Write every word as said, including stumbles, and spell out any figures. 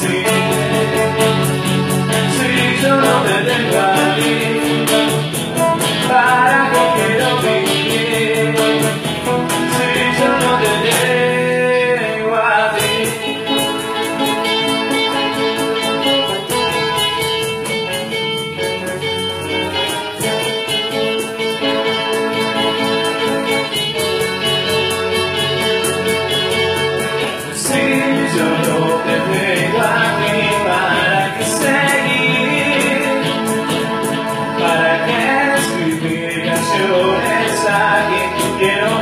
Sí, si yo no te tengo a ti, ¿para qué quiero vivir? Si yo no te tengo a ti. Si yo no te tengo a ti, ¿para qué seguir? ¿Para qué escribir canciones a quien quiero